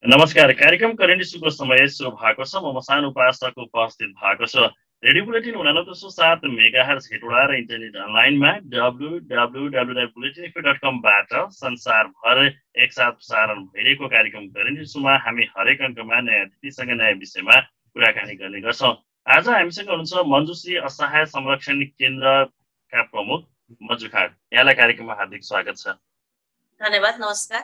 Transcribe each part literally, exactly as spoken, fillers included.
नमस्कार। कार्यक्रम करेन्ट इस्युको समय सुरु भएको छ। म मसान उपासक उपस्थित भएको छु। रेडियो बुलेटिन उनानब्बे दशमलव सात मेगाहर्ज हेटवडा र इन्टरनेट अनलाइनमा W W W dot bulletin info dot कमबाट संसारभर एकसाथ प्रसारण भइरहेको कार्यक्रम करेन्ट इस्युमा हामी हरेक अङ्कमा नयाँ अतिथिसँग नयाँ विषयमा कुराकानी गर्ने गर्छौँ। आज हामीसँग हुनुहुन्छ मञ्जुश्री असहाय संरक्षण केन्द्रका प्रमुख मञ्जु खाड। यहाँलाई कार्यक्रममा हार्दिक स्वागत छ। धन्यवाद। नमस्कार।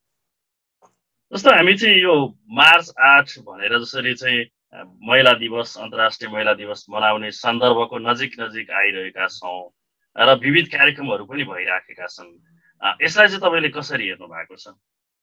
जस्तो हामी चाहिँ यो मार्च आठ भनेर जसरी चाहिँ महिला दिवस अन्तर्राष्ट्रिय महिला दिवस मनाउने सन्दर्भको नजिक नजिक आइरहेका छौँ र विविध कार्यक्रमहरू पनि भइराखेका छन्। यसलाई चाहिँ तपाईँले कसरी हेर्नु भएको छ?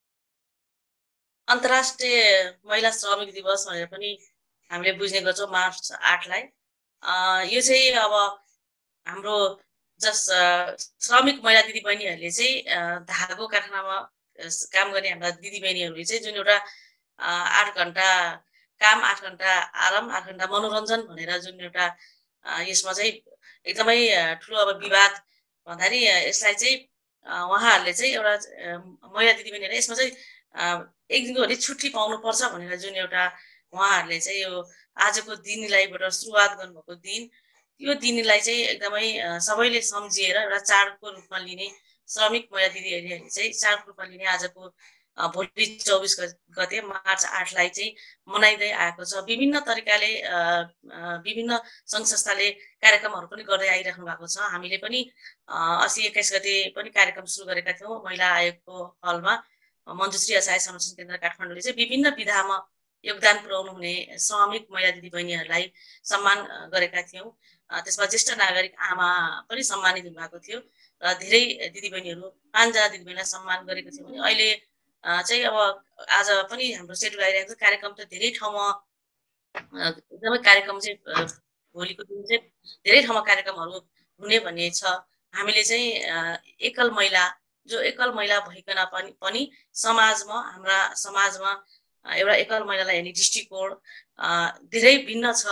अन्तर्राष्ट्रिय महिला श्रमिक दिवस भनेर पनि हामीले बुझ्ने गर्छौँ मार्च आठलाई। यो चाहिँ अब हाम्रो जस श्रमिक महिला दिदीबहिनीहरूले चाहिँ धागो कारखानामा काम गर्ने हाम्रा दिदीबहिनीहरूले चाहिँ जुन एउटा आठ घन्टा काम आठ घन्टा आराम आठ घन्टा मनोरञ्जन भनेर जुन एउटा यसमा चाहिँ एकदमै ठुलो अब विवाद भन्दाखेरि यसलाई चाहिँ उहाँहरूले चाहिँ एउटा महिला दिदीबहिनीहरूले यसमा चाहिँ एक दिनको भने छुट्टी पाउनुपर्छ भनेर जुन एउटा उहाँहरूले चाहिँ यो आजको दिनलाईबाट सुरुवात गर्नुभएको दिन यो दिनलाई चाहिँ एकदमै सबैले सम्झिएर एउटा चाडको रूपमा लिने श्रमिक महिला दिदीहरूले चाहिँ चाडको रूपमा लिने आजको भोलि चौबिस गते मार्च आठलाई चाहिँ मनाइँदै आएको छ। विभिन्न तरिकाले विभिन्न सङ्घ संस्थाले कार्यक्रमहरू पनि गर्दै आइराख्नु भएको छ। हामीले पनि अस्ति एक्काइस गते पनि कार्यक्रम सुरु गरेका थियौँ महिला आयोगको हलमा। मञ्जुश्री असहाय संरक्षण केन्द्र काठमाडौँले चाहिँ विभिन्न विधामा योगदान पुर्याउनु हुने श्रमिक महिला दिदीबहिनीहरूलाई सम्मान गरेका थियौँ। त्यसमा ज्येष्ठ नागरिक आमा पनि सम्मानित हुनुभएको थियो र धेरै दिदीबहिनीहरू पाँचजना दिदीबहिनीलाई सम्मान गरेको थियो भने अहिले चाहिँ अब आज पनि हाम्रो सेड्युल आइरहेको छ। कार्यक्रम त धेरै ठाउँमा एकदमै कार्यक्रम चाहिँ भोलिको दिन चाहिँ धेरै ठाउँमा कार्यक्रमहरू हुने भन्ने छ। हामीले चाहिँ एकल महिला जो एकल महिला भइकन पनि पनि समाजमा हाम्रा समाजमा एउटा एकल महिलालाई हेर्ने दृष्टिकोण धेरै भिन्न छ।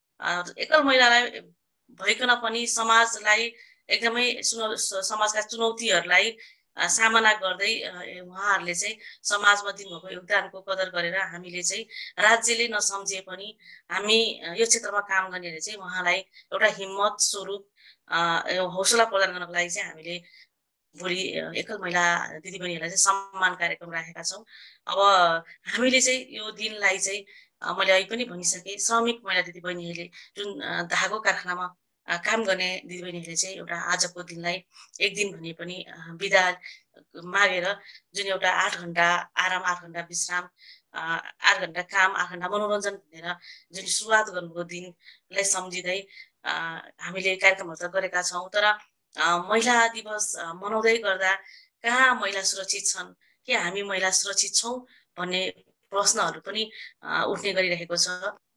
एकल महिलालाई भइकन पनि समाजलाई एकदमै समाजका चुनौतीहरूलाई सामना गर्दै उहाँहरूले चाहिँ समाजमा दिनुभएको योगदानको कदर गरेर हामीले चाहिँ राज्यले नसम्झे पनि हामी यो क्षेत्रमा काम गर्नेहरूले चाहिँ उहाँलाई एउटा हिम्मत स्वरूप हौसला प्रदान गर्नको लागि चाहिँ हामीले भोलि एकल महिला दिदीबहिनीहरूलाई चाहिँ सम्मान कार्यक्रम राखेका छौँ। अब हामीले चाहिँ यो दिनलाई चाहिँ मैले अहिले पनि भनिसकेँ, श्रमिक महिला दिदीबहिनीहरूले जुन धागो कारखानामा काम गर्ने दिदीबहिनीहरूले चाहिँ एउटा आजको दिनलाई एक दिन भने पनि बिदा मागेर जुन एउटा आठ घन्टा आराम आठ घन्टा विश्राम आठ घन्टा काम आठ घन्टा मनोरञ्जन भनेर जुन सुरुवात गर्नुको दिनलाई सम्झिँदै हामीले कार्यक्रमहरू त गरेका छौँ। तर महिला दिवस मनाउँदै गर्दा कहाँ महिला सुरक्षित छन्, के हामी महिला सुरक्षित छौँ भन्ने प्रश्नहरू पनि उठ्ने गरिरहेको छ।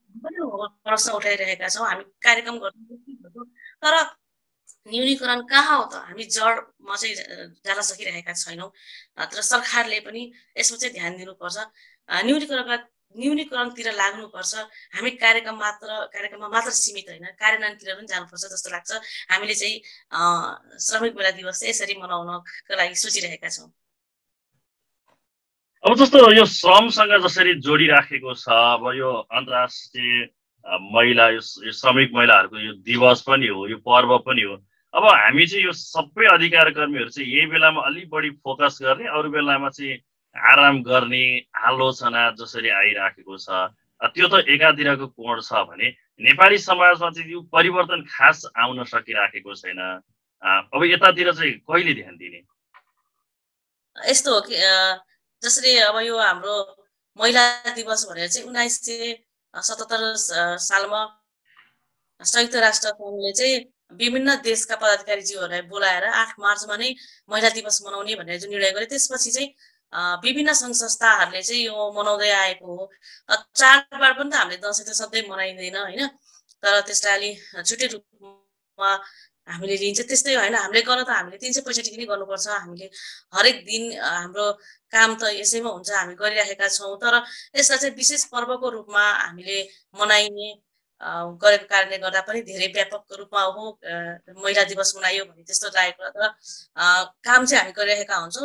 प्रश्न उठाइरहेका छौँ। हामी कार्यक्रम गर्छौँ तर न्यूनीकरण कहाँ हो त? हामी जडमा चाहिँ जान सकिरहेका छैनौँ। तर सरकारले पनि यसमा चाहिँ ध्यान दिनुपर्छ। न्यूनीकरणका न्यूनीकरणतिर लाग्नुपर्छ। हामी कार्यक्रम मात्र कार्यक्रममा मात्र सीमित होइन, कार्यान्वयनतिर पनि जानुपर्छ जस्तो लाग्छ। हामीले चाहिँ श्रमिक महिला दिवस चाहिँ यसरी मनाउनको लागि सोचिरहेका छौँ। अब जस्तो यो श्रमसँग जसरी जोडिराखेको छ, अब यो अन्तर्राष्ट्रिय महिला यो श्रमिक महिलाहरूको यो दिवस पनि हो, यो पर्व पनि हो। अब हामी चाहिँ यो सबै अधिकार कर्मीहरू चाहिँ यही बेलामा अलिक बढी फोकस गर्ने, अरू बेलामा चाहिँ आराम गर्ने आलोचना जसरी आइराखेको छ, त्यो त एकातिरको कोण छ भने नेपाली समाजमा चाहिँ यो परिवर्तन खास आउन सकिराखेको छैन। अब यतातिर चाहिँ कहिले ध्यान दिने? यस्तो हो कि जसरी अब यो हाम्रो महिला दिवस भनेर चाहिँ उन्नाइस सय सतहत्तर सालमा संयुक्त राष्ट्र सङ्घले चाहिँ विभिन्न देशका पदाधिकारीज्यूहरूलाई बोलाएर आठ मार्चमा नै महिला दिवस मनाउने भनेर जुन निर्णय गरे, त्यसपछि चाहिँ विभिन्न सङ्घ संस्थाहरूले चाहिँ यो मनाउँदै आएको हो। चाडबाड पनि त हामीले दसैँ त सधैँ मनाइँदैन होइन, तर त्यसलाई अलि छुट्टै रूपमा हामीले लिन्छ। त्यस्तै होइन, हामीले गर्न त हामीले तिन सय पैँसठी नै गर्नुपर्छ। हामीले हरेक दिन हाम्रो काम त यसैमा हुन्छ, हामी गरिराखेका छौँ। तर यसलाई चाहिँ विशेष पर्वको रूपमा हामीले मनाइने गरेको कारणले गर्दा पनि धेरै व्यापक रूपमा हो महिला दिवस मनाइयो भने त्यस्तो लागेको, तर काम चाहिँ हामी गरिरहेका हुन्छौँ। र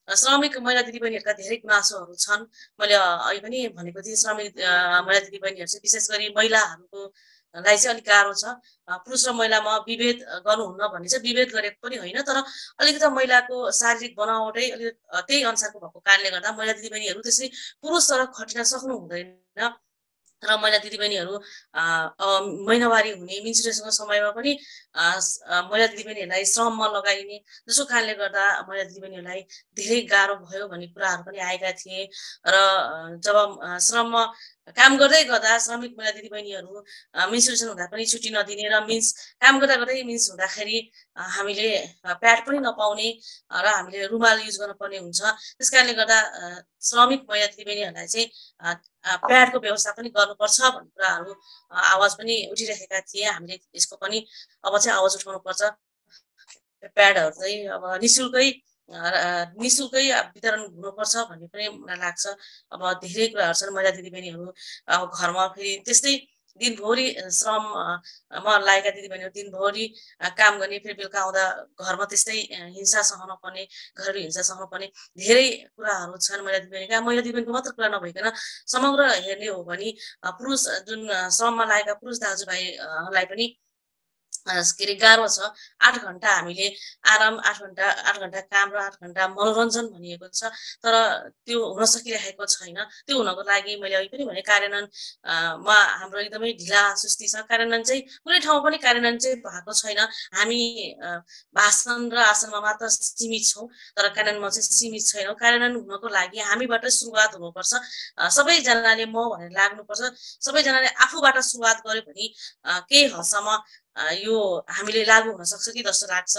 श्रमिक महिला दिदीबहिनीहरूका धेरै गुनासोहरू छन्। मैले अहिले पनि भनेको थिएँ श्रमिक महिला दिदीबहिनीहरू चाहिँ विशेष गरी महिलाहरूको लाई चाहिँ अलिक गाह्रो छ। पुरुष र महिलामा विभेद गर्नुहुन्न भन्ने चाहिँ विभेद गरेको पनि होइन, तर अलिकति महिलाको शारीरिक बनावटै अलिक त्यही अनुसारको भएको कारणले गर्दा महिला दिदीबहिनीहरू त्यसरी पुरुष सर खटिन सक्नु हुँदैन र महिला दिदीबहिनीहरू महिनावारी हुने मेन्स्ट्रुएसनको समयमा पनि महिला दिदीबहिनीहरूलाई श्रममा लगाइने, जसको कारणले गर्दा महिला दिदीबहिनीहरूलाई धेरै गाह्रो भयो भन्ने कुराहरू पनि आएका थिए। र जब श्रममा काम गर्दै गर्दा श्रमिक महिला दिदीबहिनीहरू मेन्स्ट्रुएसन हुँदा पनि छुट्टी नदिने र मिन्स काम गर्दा गर्दै मिन्स हुँदाखेरि हामीले प्याड पनि नपाउने र हामीले रुमाल युज गर्नुपर्ने हुन्छ। त्यस कारणले गर्दा श्रमिक महिला दिदीबहिनीहरूलाई चाहिँ प्याडको व्यवस्था पनि गर्नुपर्छ भन्ने कुराहरू आवाज पनि उठिरहेका थिए। हामीले यसको पनि अब चाहिँ आवाज उठाउनुपर्छ। प्याडहरू चाहिँ अब निशुल्कै निशुल्कै वितरण हुनुपर्छ भन्ने पनि मलाई लाग्छ। अब धेरै कुराहरू छन्। महिला दिदीबहिनीहरू अब घरमा फेरि त्यस्तै दिनभरि श्रममा लागेका दिदीबहिनीहरू दिनभरि काम गर्ने, फेरि बेलुका आउँदा घरमा त्यस्तै हिंसा सहन पर्ने, घरेलु हिंसा सहन पर्ने धेरै कुराहरू छन् महिला दिदीबहिनीका। महिला दिदीबहिनीको मात्र कुरा नभइकन समग्र हेर्ने हो भने पुरुष जुन श्रममा लागेका पुरुष दाजुभाइलाई पनि के अरे गाह्रो छ। आठ घन्टा हामीले आराम, आठ घन्टा आठ घन्टा काम र आठ घन्टा मनोरञ्जन भनिएको छ, तर त्यो हुन सकिरहेको छैन। त्यो हुनको लागि मैले अघि पनि भने कार्यान्वयनमा हाम्रो एकदमै ढिला सुस्ती छ। कार्यान्वयन चाहिँ कुनै ठाउँमा पनि कार्यान्वयन चाहिँ भएको छैन। हामी भाषण र आसनमा मात्र सीमित छौँ, तर कार्यान्वयनमा चाहिँ सीमित छैनौँ। कार्यान्वयन हुनको लागि हामीबाट सुरुवात हुनुपर्छ। सबैजनाले म भनेर लाग्नुपर्छ। सबैजनाले आफूबाट सुरुवात गर्यो भने केही हदसम्म यो हामीले लागू हुन सक्छ कि जस्तो लाग्छ।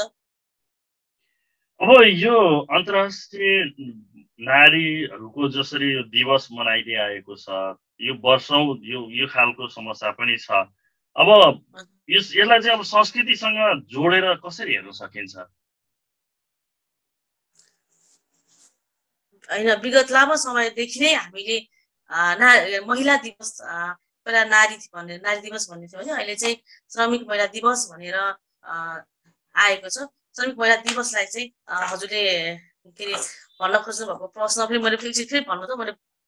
अब यो अन्तर्राष्ट्रिय नारीहरूको जसरी दिवस मनाइदै आएको छ, यो वर्षौं यो यो खालको समस्या पनि छ। अब यस यसलाई चाहिँ अब संस्कृतिसँग जोडेर कसरी हेर्न सकिन्छ? होइन, विगत लामो समयदेखि नै हामीले ना महिला दिवस पहिला नारी भन्ने नारी दिवस भन्ने थियो भने अहिले चाहिँ श्रमिक महिला दिवस भनेर आएको छ। श्रमिक महिला दिवसलाई चाहिँ हजुरले के अरे भन्न खोज्नु भएको प्रश्न पनि मैले फेरि फेरि भन्नु त मैले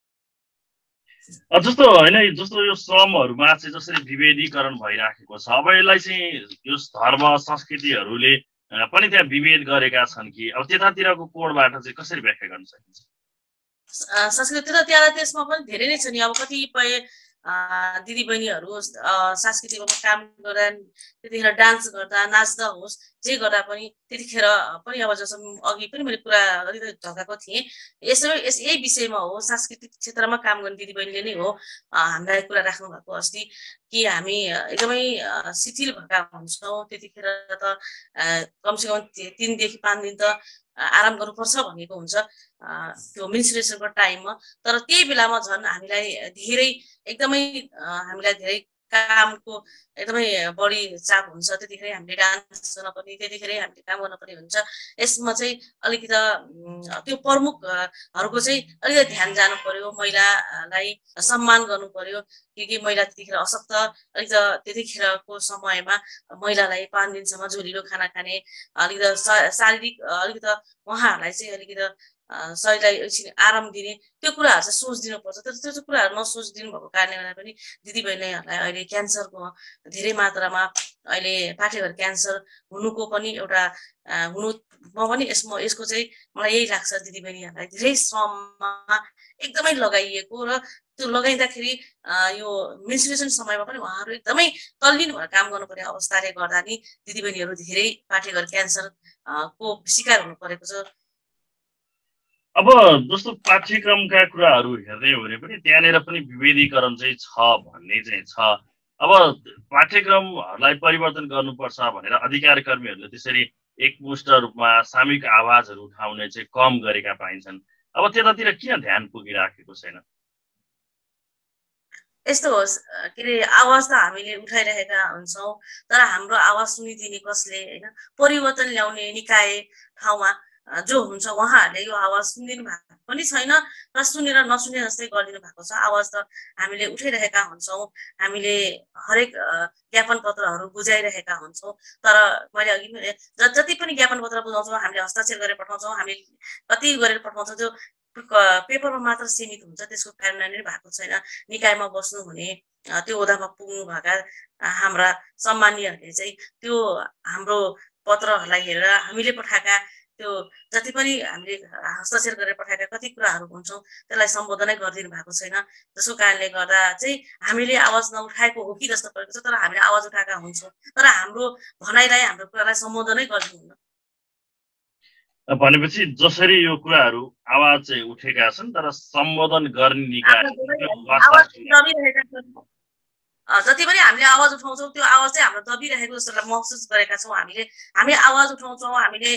जस्तो होइन, जस्तो यो श्रमहरूमा चाहिँ जसरी विभेदीकरण भइराखेको छ, अब यसलाई चाहिँ यो धर्म संस्कृतिहरूले पनि त्यहाँ विभेद गरेका छन् कि अब त्यतातिरको कोणबाट चाहिँ कसरी व्याख्या गर्न सकिन्छ? संस्कृति र त्यहाँ त्यसमा पनि धेरै नै छ नि। अब कतिपय दिदीबहिनीहरू सांस्कृतिक काम गर्दा, त्यतिखेर डान्स गर्दा, नाच्दा होस्, जे गर्दा पनि त्यतिखेर पनि अब जस्तो अघि पनि मैले कुरा अलिकति ढकाएको थिएँ, यसो यस यही विषयमा हो। सांस्कृतिक क्षेत्रमा काम गर्ने दिदीबहिनीले नै हो हामीलाई कुरा राख्नु भएको अस्ति कि हामी एकदमै शिथिल भएका हुन्छौँ। त्यतिखेर त कमसेकम तिनदेखि पाँच दिन त आराम गर्नुपर्छ भनेको हुन्छ त्यो मेन्स्ट्रुएसनको टाइममा। तर त्यही बेलामा झन् हामीलाई धेरै एकदमै हामीलाई धेरै कामको एकदमै बढी चाप हुन्छ। त्यतिखेर हामीले डान्स गर्न पर्ने, त्यतिखेर हामीले काम गर्न पर्ने हुन्छ। यसमा चाहिँ अलिकति त्यो प्रमुखहरूको चाहिँ अलिकति ध्यान जानु पर्यो, महिलालाई सम्मान गर्नु पर्यो। कि महिला त्यतिखेर अशक्त अलिकति त्यतिखेरको समयमा महिलालाई पाँच दिनसम्म झोलिलो खाना खाने, अलिकति शारीरिक अलिकति उहाँहरूलाई चाहिँ अलिकति शरीरलाई एकछिन आराम दिने, त्यो कुराहरू चाहिँ सोचिदिनु पर्छ। तर त्यो कुराहरू नसोचिदिनु भएको कारणले गर्दा पनि दिदीबहिनीहरूलाई अहिले क्यान्सरको धेरै मात्रामा अहिले पाठेघर क्यान्सर हुनुको पनि एउटा हुनुमा पनि यसमा यसको चाहिँ मलाई यही लाग्छ, दिदीबहिनीहरूलाई धेरै श्रममा एकदमै लगाइएको र त्यो लगाइँदाखेरि यो मेन्स्ट्रुएसन समयमा पनि उहाँहरू एकदमै तल्लीन भएर काम गर्नुपर्ने अवस्थाले गर्दा नि दिदीबहिनीहरू धेरै पाठेघर क्यान्सरको शिकार हुनु परेको छ। अब जस्तो पाठ्यक्रमका कुराहरू हेर्ने हो भने पनि त्यहाँनिर पनि विभेदीकरण चाहिँ छ भन्ने चाहिँ छ। अब पाठ्यक्रमहरूलाई परिवर्तन गर्नुपर्छ भनेर अधिकार कर्मीहरूले त्यसरी एकमुष्ट रूपमा सामूहिक आवाजहरू उठाउने चाहिँ कम गरेका पाइन्छन्। अब त्यतातिर किन ध्यान पुगिराखेको छैन? यस्तो होस् के अरे आवाज त हामीले उठाइरहेका हुन्छौँ, तर हाम्रो आवाज सुनिदिने कसले, होइन, परिवर्तन ल्याउने निकाय ठाउँमा जो हुन्छ उहाँहरूले यो आवाज सुनिदिनु भएको पनि पनि छैन र सुनेर नसुने जस्तै गरिदिनु भएको छ। आवाज त हामीले उठाइरहेका हुन्छौँ, हामीले हरेक ज्ञापन पत्रहरू बुझाइरहेका हुन्छौँ, तर मैले अघि पनि जति पनि ज्ञापन पत्र बुझाउँछौँ हामीले हस्ताक्षर गरेर पठाउँछौँ, हामीले कति गरेर पठाउँछौँ, त्यो पेपरमा मात्र सीमित हुन्छ, त्यसको कार्यान्वयन भएको छैन। निकायमा बस्नु हुने, त्यो ओहदामा पुग्नु भएका हाम्रा सम्मानीयहरूले चाहिँ त्यो हाम्रो पत्रहरूलाई हेरेर हामीले पठाएका त्यो जति पनि हामीले हस्ताक्षर गरेर पठाएका कति कुराहरू हुन्छौँ त्यसलाई सम्बोधनै गरिदिनु भएको छैन। त्यसको कारणले गर्दा चाहिँ हामीले आवाज नउठाएको हो कि जस्तो परेको छ, तर हामीले आवाज उठाएका हुन्छौँ, तर हाम्रो भनाइलाई हाम्रो कुरालाई सम्बोधनै गर्दिनुहुन्न। भनेपछि जसरी यो कुराहरू आवाज चाहिँ उठेका छन् तर सम्बोधन गर्ने निकाय जति पनि हामीले आवाज उठाउँछौँ त्यो आवाज चाहिँ हाम्रो दबिरहेको जस्तो महसुस गरेका छौँ। हामीले हामी आवाज उठाउँछौँ, हामीले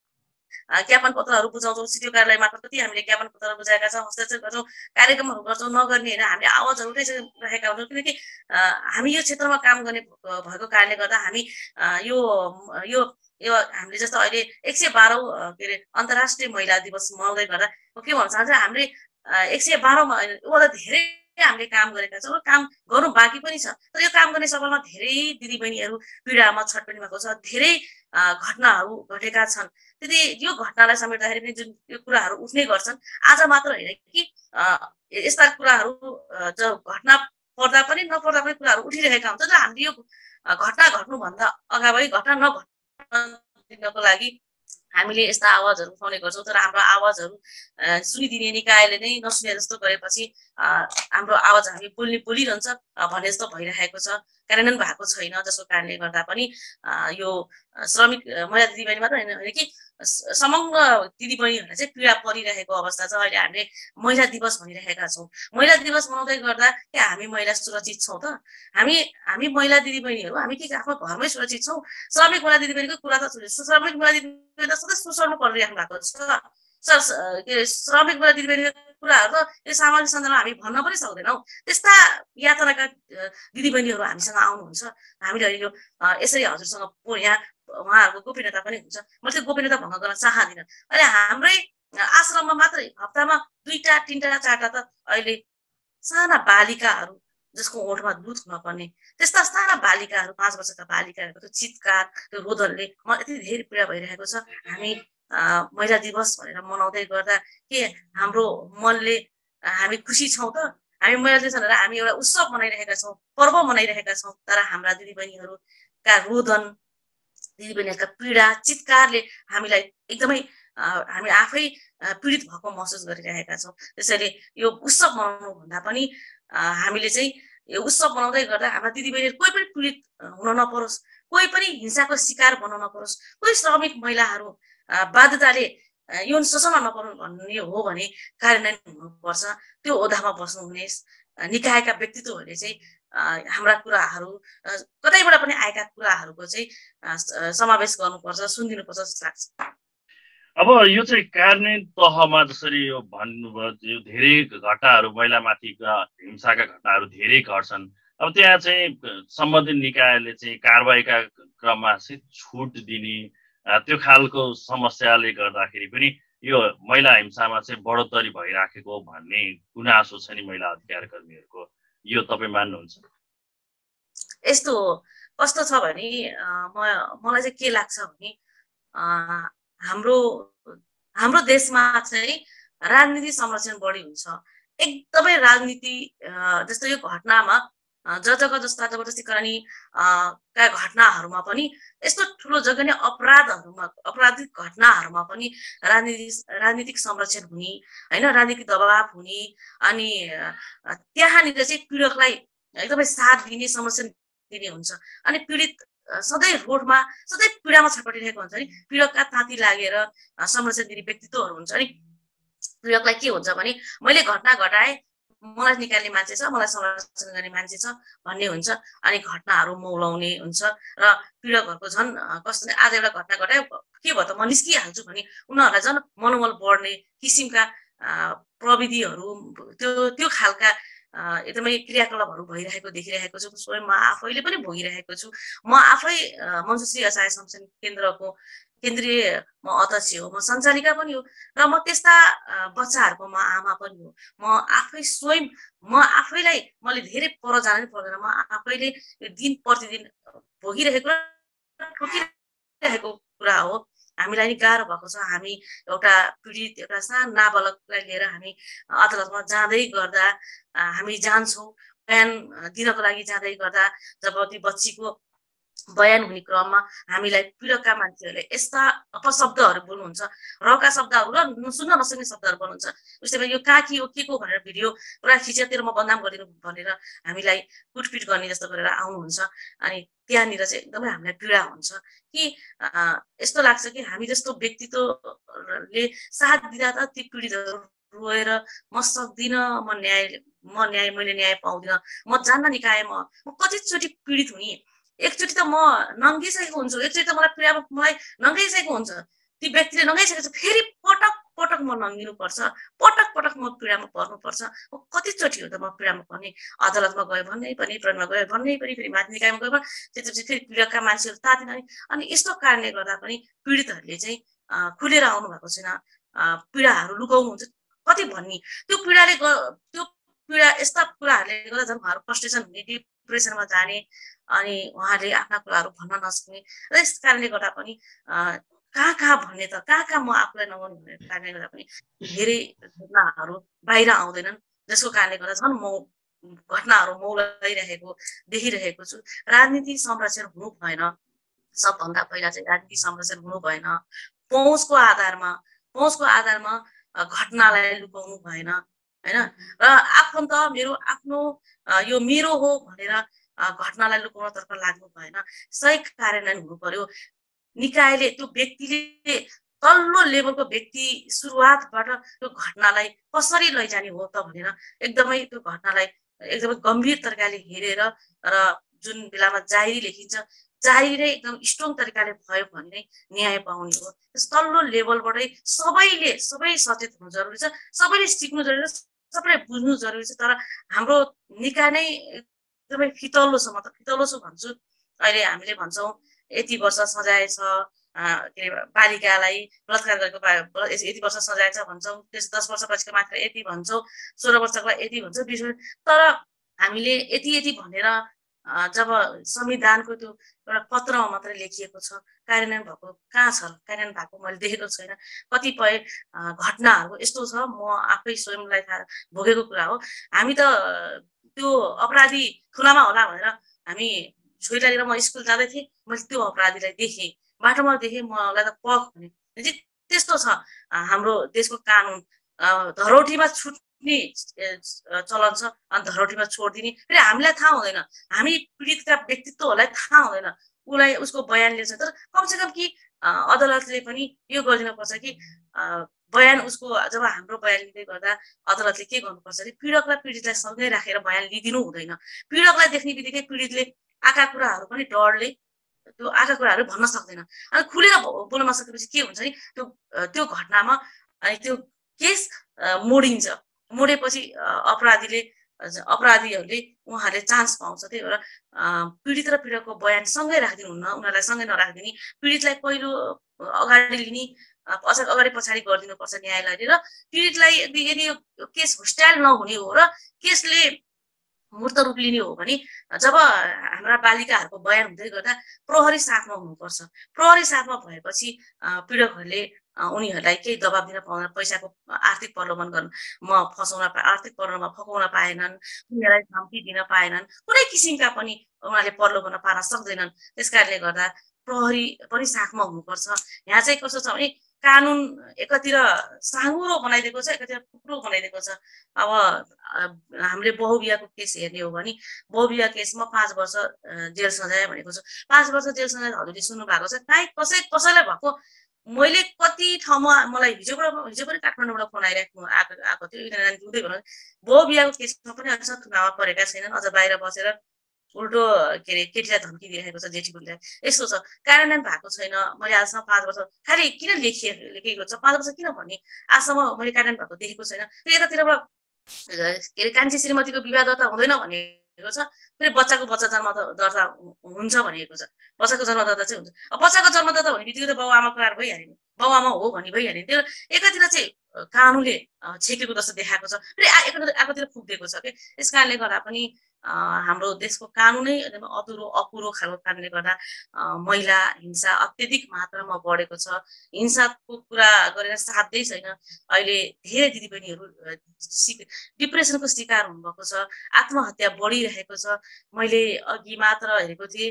ज्ञापन पत्रहरू बुझाउँछौँ, सिडिओ कार्यालय मार्फत कति हामीले ज्ञापन पत्रहरू बुझाएका छौँ, हस्ताक्षर गर्छौँ, कार्यक्रमहरू गर्छौँ, नगर्ने होइन, हामीले आवाजहरू उठाइरहेका हुन्छौँ। किनकि हामी यो क्षेत्रमा काम गर्ने भएको कारणले गर्दा हामी यो यो यो हामीले जस्तो अहिले एक सय बाह्रौँ के अरे अन्तर्राष्ट्रिय महिला दिवस मनाउँदै गर्दा के भन्न चाहन्छ, हामीले एक सय बाह्रौँमा उहाँ धेरै हामीले काम गरेका छौँ र काम गर्नु बाँकी पनि छ। तर यो काम गर्ने सफलमा धेरै दिदीबहिनीहरू पीडामा छटपटी भएको छ, धेरै घटनाहरू घटेका छन्। त्यति यो घटनालाई समेट्दाखेरि पनि जुन यो कुराहरू उठ्ने गर्छन्, आज मात्र होइन कि यस्ता कुराहरू जो घटना पर्दा पनि नपर्दा पनि कुराहरू उठिरहेका हुन्छ। तर हामीले यो घटना घट्नुभन्दा अगाडि घटना नघट्नको लागि हामीले यस्ता आवाजहरू उठाउने गर्छौँ, तर हाम्रो आवाजहरू सुनिदिने निकायले नै नसुने जस्तो गरेपछि हाम्रो आवाज हामी बोल्ने बोलिरहन्छ भन्ने जस्तो भइरहेको छ, कार्यान्वयन भएको छैन। जसको कारणले गर्दा पनि यो श्रमिक महिला दिदीबहिनी मात्र होइन कि समग्र दिदीबहिनीहरूलाई चाहिँ पीडा परिरहेको अवस्था छ। अहिले हामीले महिला दिवस भनिरहेका छौँ, महिला दिवस मनाउँदै गर्दा के हामी महिला सुरक्षित छौँ त? हामी हामी महिला दिदीबहिनीहरू हामी के आफ्नो घरमै सुरक्षित छौँ? श्रमिक महिला दिदीबहिनीको कुरा त श्रमिक महिला दिदीबहिनी त सधैँ सुसाउनु परिराख्नु भएको छ। के श्रमिक महिला दिदीबहिनीको कुराहरू त यो सामाजिक सञ्जालमा हामी भन्न पनि सक्दैनौँ। त्यस्ता यातनाका दिदीबहिनीहरू हामीसँग आउनुहुन्छ, हामीले अहिले यो यसरी हजुरसँग यहाँ उहाँहरूको गोपनीयता पनि हुन्छ, म त्यो गोपनीयता भङ्ग गर्न चाहदिनँ। अहिले हाम्रै आश्रममा मात्रै हप्तामा दुईटा तिनवटा चारवटा त अहिले साना बालिकाहरू जसको ओठमा दुध नपर्ने त्यस्ता साना बालिकाहरू, पाँच वर्षका बालिकाहरूको त्यो चितकार त्यो रोदनले म यति धेरै पीडा भइरहेको छ। हामी महिला दिवस भनेर मनाउँदै गर्दा के हाम्रो मनले हामी खुसी छौँ त? हामी महिला दिवस भनेर हामी एउटा उत्सव मनाइरहेका छौँ, पर्व मनाइरहेका छौँ, तर हाम्रा दिदीबहिनीहरूका रोदन, दिदीबहिनीहरूका पीडा चितकारले हामीलाई एकदमै हामी आफै पीडित भएको महसुस गरिरहेका छौँ। त्यसैले यो उत्सव मनाउनु भन्दा पनि हामीले चाहिँ यो उत्सव मनाउँदै गर्दा हाम्रा दिदीबहिनीहरू कोही पनि पीडित हुन नपरोस्, कोही पनि हिंसाको शिकार बन्न नपरोस्, कोही श्रमिक महिलाहरू बाध्यताले यौन शोषणमा नपर्नु भन्ने हो भने कार्यान्वयन हुनुपर्छ। त्यो ओहदामा बस्नुहुने निकायका व्यक्तित्वहरूले चाहिँ हाम्रा कुराहरू कतैबाट पनि आएका कुराहरूको चाहिँ समावेश गर्नुपर्छ, सुनिदिनुपर्छ जस्तो लाग्छ। अब यो चाहिँ कार्यान्वयन तहमा जसरी यो भन्नुभयो, यो धेरै घटनाहरू महिलामाथिका हिंसाका घटनाहरू धेरै घट्छन्। अब त्यहाँ चाहिँ सम्बन्धित निकायले चाहिँ कारबाहीका क्रममा चाहिँ छुट दिने त्यो खालको समस्याले गर्दाखेरि पनि यो महिला हिंसामा चाहिँ बढोत्तरी भइराखेको भन्ने गुनासो छ नि महिला अधिकार कर्मीहरूको, यो तपाईँ मान्नुहुन्छ? यस्तो कस्तो छ भने म मलाई चाहिँ के लाग्छ भने हाम्रो हाम्रो देशमा चाहिँ राजनीति संरक्षण बढी हुन्छ। एकदमै राजनीति जस्तो यो घटनामा जजको जस्ता जबरजस्ती करणी का घटनाहरूमा पनि यस्तो ठुलो जघन्य अपराधहरूमा अपराधिक घटनाहरूमा पनि राजनीति राजनीतिक संरक्षण हुने होइन, राजनीतिक दबाव हुने, अनि त्यहाँनिर चाहिँ पीडकलाई एकदमै साथ दिने संरक्षण दिने हुन्छ। अनि पीडित सधैँ रोडमा सधैँ पीडामा छटपटिरहेको हुन्छ नि, पीडकका ताती लागेर संरक्षण दिने व्यक्तित्वहरू हुन्छ नि। पीडकलाई के हुन्छ भने मैले घटना घटाएँ, मलाई निकाल्ने मान्छे छ, मलाई संरक्षण गर्ने मान्छे छ भन्ने हुन्छ, अनि घटनाहरू मौलाउने हुन्छ र पीडकहरूको झन् कस्तो आज एउटा घटना घटायो के भयो त म निस्किहाल्छु भने उनीहरूलाई झन् मनोबल बढ्ने किसिमका प्रविधिहरू त्यो त्यो खालका एकदमै क्रियाकलापहरू भइरहेको देखिरहेको छु। स्वयं म आफैले पनि भोगिरहेको छु। म आफै मञ्जुश्री असहाय संरक्षण केन्द्रको केन्द्रीय म अध्यक्ष हो, म सञ्चालिका पनि हो र म त्यस्ता बच्चाहरूको म आमा पनि हो। म आफै स्वयं म आफैलाई मैले धेरै पर जानै पर्दैन, म आफैले दिन प्रतिदिन भोगिरहेको ठोकिरहेको कुरा हो। हामीलाई नि गाह्रो भएको छ। हामी एउटा पीडित एउटा सानो नाबालकलाई लिएर हामी अदालतमा जाँदै गर्दा हामी जान्छौँ, बयान दिनको लागि जाँदै गर्दा जब त्यो बच्चीको बयान हुने क्रममा हामीलाई पीडकका मान्छेहरूले यस्ता अपशब्दहरू बोल्नुहुन्छ, रका शब्दहरू र सुन्न नसक्ने शब्दहरू बोल्नुहुन्छ। उसले यो काकी हो के को भनेर भिडियो पुरा खिचेर तेरो म बदनाम गरिदिनु भनेर हामीलाई कुटपिट गर्ने जस्तो गरेर आउनुहुन्छ। अनि त्यहाँनिर चाहिँ एकदमै हामीलाई पीडा हुन्छ कि यस्तो लाग्छ कि हामी जस्तो व्यक्तित्वले साथ दिँदा त ती पीडितहरू रोएर म सक्दिनँ, म न्याय म न्याय मैले न्याय पाउँदिनँ, म जान्न निकाय म कतिचोटि पीडित हुने। एकचोटि त म नङ्गिसकेको हुन्छु, एकचोटि त मलाई पीडा मलाई नङ्गाइसकेको हुन्छ, ती व्यक्तिले नङ्गाइसकेको छ, फेरि पटक पटक म नङ्गिनुपर्छ, पटक पटक म पीडामा पर्नुपर्छ। कतिचोटि हो त म पीडामा पर्ने, अदालतमा गयो भन्नै पनि, प्रहरीमा गयो भन्नै पनि, फेरि माथि निकायमा गयो भने त्यसपछि फेरि पीडकका मान्छेहरू तातिन। अनि यस्तो कारणले गर्दा पनि पीडितहरूले चाहिँ खुलेर आउनु भएको छैन, पीडाहरू लुकाउनुहुन्छ। कति भन्ने त्यो पीडाले त्यो पीडा यस्ता कुराहरूले गर्दा झन् उहाँहरू फ्रस्ट्रेसन हुने, डिप्रेसनमा जाने, अनि उहाँले आफ्ना कुराहरू भन्न नसक्ने र यस कारणले गर्दा पनि कहाँ कहाँ भन्ने त कहाँ कहाँ म आफूलाई नगर्नु भन्ने कारणले गर्दा पनि धेरै घटनाहरू बाहिर आउँदैनन्, जसको कारणले गर्दा झन् म घटनाहरू मौलाइरहेको देखिरहेको छु। राजनीति संरक्षण हुनु भएन, सबभन्दा पहिला चाहिँ राजनीति संरक्षण हुनु भएन। पहुँचको आधारमा पहुँचको आधारमा घटनालाई लुकाउनु भएन होइन। र आफन्त मेरो आफ्नो यो मेरो हो भनेर घटनालाई लुकाउनतर्फ लाग्नु भएन। सही कार्यान्वयन हुनु पर्यो। निकायले त्यो व्यक्तिले तल्लो लेभलको व्यक्ति सुरुवातबाट त्यो घटनालाई कसरी लैजाने हो त भनेर एकदमै त्यो घटनालाई एकदमै गम्भीर तरिकाले हेरेर र जुन बेलामा जाहेरी लेखिन्छ जाहेरी एकदम स्ट्रङ तरिकाले भयो भने नै न्याय पाउने हो। त्यस तल्लो लेभलबाटै सबैले सबै सचेत हुनु जरुरी छ, सबैले सिक्नु जरुरी छ, सबैले बुझ्नु जरुरी छ। तर हाम्रो निकाय नै एकदमै फितलो छ, म त फितलो छु भन्छु। अहिले हामीले भन्छौँ यति वर्ष सजाय छ के अरे बालिकालाई बलात्कार गरेको यति वर्ष सजाय छ भन्छौँ, त्यस दस वर्षपछिको मात्र यति भन्छौँ, सोह्र वर्षको यति भन्छौँ, बिस वर्ष। तर हामीले यति यति भनेर जब संविधानको त्यो एउटा पत्रमा मात्रै लेखिएको छ, कार्यान्वयन भएको कहाँ छ? कार्यान्वयन भएको मैले देखेको छैन। कतिपय घटनाहरू यस्तो छ, म आफै स्वयंलाई थाहा भोगेको कुरा हो। हामी त त्यो अपराधी खुलामा होला भनेर हामी छोरीलाई लिएर म स्कुल जाँदै थिएँ, मैले त्यो अपराधीलाई देखेँ, बाटोमा देखेँ, मलाई त पख भने। त्यस्तो छ हाम्रो देशको कानुन। धरोटीमा छुट्ने चलन छ अनि धरोटीमा छोडिदिने, फेरि हामीलाई थाहा हुँदैन, हामी पीडितका व्यक्तित्वहरूलाई थाहा हुँदैन, उसलाई उसको बयान लिन्छ। तर कमसेकम कि अदालतले पनि यो गरिदिनुपर्छ कि बयान उसको जब हाम्रो बयान लिँदै गर्दा अदालतले के गर्नुपर्छ कि पीडकलाई पीडितलाई सँगै राखेर बयान लिदिनु हुँदैन। पीडकलाई देख्ने बित्तिकै पीडितले आका कुराहरू पनि डरले त्यो आका कुराहरू भन्न सक्दैन। अनि खुलेर बोल्न नसकेपछि के हुन्छ नि त्यो त्यो घटनामा अनि त्यो केस मोडिन्छ। मोडेपछि अपराधीले अपराधीहरूले उहाँहरूले चान्स पाउँछ। त्यही भएर पीडित र पीडकको बयान सँगै राखिदिनुहुन्न, उनीहरूलाई सँगै नराखिदिने, पीडितलाई पहिलो अगाडि लिने, अगाडि पछाडि गरिदिनुपर्छ न्यायालयले। र पीडितलाई यदि यो केस होस्टाइल नहुने हो र केसले मूर्त रूप लिने हो भने जब हाम्रा बालिकाहरूको बयान हुँदै गर्दा प्रहरी साथमा हुनुपर्छ। प्रहरी साथमा भएपछि पीडकहरूले उनीहरूलाई केही दबाब दिन पाउँदैन, पैसाको आर्थिक प्रलोभन गर्न म फसाउन आर्थिक प्रलोभनमा फकाउन पाएनन्, उनीहरूलाई धम्की दिन पाएनन्, कुनै किसिमका पनि उनीहरूले प्रलोभन पार्न सक्दैनन्। त्यस कारणले गर्दा प्रहरी पनि साथमा हुनुपर्छ। यहाँ चाहिँ कस्तो छ भने कानुन एकातिर साँगुरो बनाइदिएको छ, एकातिर कुक्रो बनाइदिएको छ। अब हामीले बहुविवाहको केस हेर्ने हो भने बहुविवाह केसमा पाँच वर्ष जेल सजाय भनेको छ। पाँच वर्ष जेल सजाय हजुरले सुन्नु भएको छ, काहीँ कसै कसैलाई भएको मैले कति ठाउँमा मलाई हिजोबाट हिजो पनि काठमाडौँबाट फोन आइरहेको आएको आएको थियो। एकजना दिँदै भन्नु बहुविवाहको केसमा पनि अझ थुनामा परेका छैनन्, अझ बाहिर बसेर उल्टो के अरे केटीलाई धम्की दिइरहेको छ, जेठीबुढीलाई। यस्तो छ, कार्यान्वयन भएको छैन। मैले आजसम्म पाँच वर्ष खालि किन लेखिए लेखेको छ, पाँच वर्ष किन भन्ने आजसम्म मैले कार्यान्वयन भएको देखेको छैन। यतातिरबाट के अरे कान्छी श्रीमतीको विवाह दर्ता हुँदैन भनेको छ, फेरि बच्चाको बच्चा जन्म दर्ता हुन्छ भनेको छ। बच्चाको जन्मदर्ता चाहिँ हुन्छ। अब बच्चाको जन्मदर्ता हुने बित्तिकै त बाउ आमा करार भइहाल्यो, बाउ आमा हो भन्ने भइहाल्यो। त्यो एकातिर चाहिँ कानुनले छेकेको जस्तो देखाएको छ, फेरि एकातिर फुक्दिएको छ के। त्यस कारणले गर्दा पनि हाम्रो देशको कानुनै एकदम अधुरो अपुरो खालको कारणले गर्दा महिला हिंसा अत्यधिक मात्रामा बढेको छ। हिंसाको कुरा गरेर साध्यै छैन। अहिले धेरै दिदीबहिनीहरू डिप्रेसनको शिकार हुनुभएको छ, आत्महत्या बढिरहेको छ। मैले अघि मात्र हेरेको थिएँ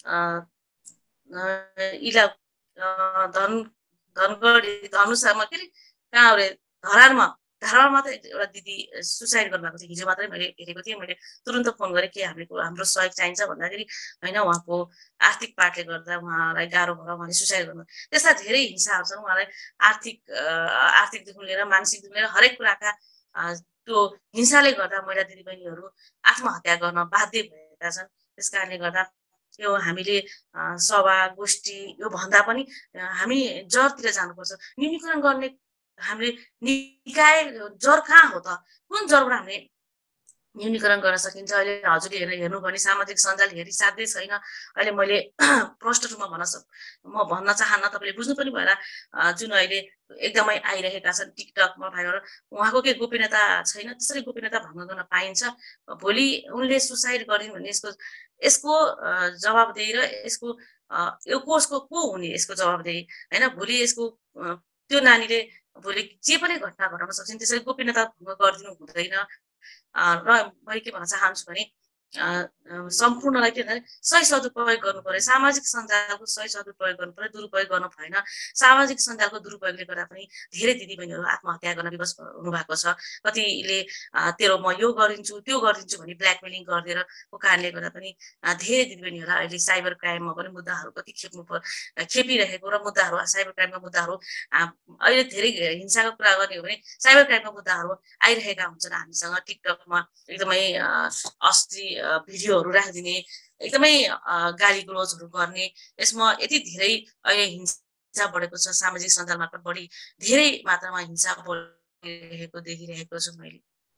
इला धन धनगढी धनुषामा के अरे कहाँ अरे धरानमा धरानमा त एउटा दिदी सुसाइड गर्नुभएको थियो। हिजो मात्रै मैले हेरेको थिएँ। मैले तुरन्त फोन गरेँ के हाम्रो हाम्रो सहयोग चाहिन्छ भन्दाखेरि होइन उहाँको आर्थिक पाटले गर्दा उहाँलाई गाह्रो भएर उहाँले सुसाइड गर्नु। त्यस्ता धेरै हिंसाहरू छन्। उहाँलाई आर्थिक आर्थिकदेखि लिएर मानसिकदेखि लिएर हरेक कुराका त्यो हिंसाले गर्दा महिला दिदीबहिनीहरू आत्महत्या गर्न बाध्य भएका छन्। त्यस कारणले गर्दा यो हामीले सभा गोष्ठी यो भन्दा पनि हामी जरतिर जानुपर्छ। न्यूनीकरण गर्ने हामीले निकाय जर कहाँ हो त? कुन जरबाट हामीले न्यूनीकरण गर्न सकिन्छ? अहिले हजुरले हेरेर हेर्नु भने सामाजिक सञ्जाल हेरी साध्यै छैन। अहिले मैले प्रष्ट रूपमा भन्न सक् म भन्न चाहन्न, तपाईँले बुझ्नु पनि भएन। जुन अहिले एकदमै आइरहेका छन् टिकटकमा भाइहरू, उहाँको के गोपनीयता छैन? त्यसरी गोपनीयता भङ्ग गर्न पाइन्छ? भोलि उनले सुसाइड गरिन् भने यसको यसको जवाबदेही र यसको यो कोर्सको को हुने यसको जवाबदेही होइन? भोलि यसको त्यो नानीले भोलि जे पनि घटना घटाउन सक्छन्। त्यसरी गोपनीयता भङ्ग गरिदिनु हुँदैन। र मैले के भन्न चाहन्छु भने सम्पूर्णलाई के भन्दा सही सदुपयोग गर्नु पर्यो। सामाजिक सञ्जालको सही सदुपयोग गर्नु पर्यो, दुरुपयोग गर्नु भएन। सामाजिक सञ्जालको दुरुपयोगले गर्दा पनि धेरै दिदीबहिनीहरू आत्महत्या गर्न विवश हुनुभएको छ। कतिले तेरो म यो गरिदिन्छु त्यो गरिदिन्छु भने ब्ल्याकमेलिङ गरिदिएर को कारणले गर्दा पनि धेरै दिदीबहिनीहरू अहिले साइबर क्राइममा पनि मुद्दाहरू कति खेप्नु पर्यो खेपिरहेको र मुद्दाहरू साइबर क्राइमका मुद्दाहरू अहिले धेरै हिंसाको कुरा गर्ने हो भने साइबर क्राइमका मुद्दाहरू आइरहेका हुन्छन् हामीसँग। टिकटकमा एकदमै अस्ति भिडियोहरू राखिदिने, एकदमै गाली गलोजहरू गर्ने, यसमा यति धेरै अहिले हिंसा बढेको छ। सामाजिक सञ्जाल मार्फत बढी धेरै मात्रामा हिंसा बढिरहेको देखिरहेको छु मैले।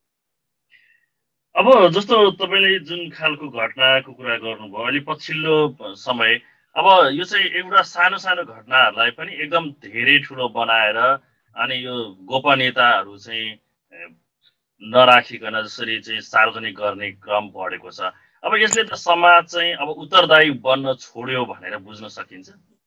अब जस्तो तपाईँले जुन खालको घटनाको कुरा गर्नुभयो अहिले पछिल्लो समय, अब यो चाहिँ एउटा सानो सानो घटनाहरूलाई पनि एकदम धेरै ठुलो बनाएर अनि यो गोपनीयताहरू चाहिँ नराखिकन जसरी चाहिँ सार्वजनिक गर्ने क्रम बढेको छ। अब यसले त समाज चाहिँ अब उत्तरदायी बन्न छोड्यो भनेर बुझ्न सकिन्छ?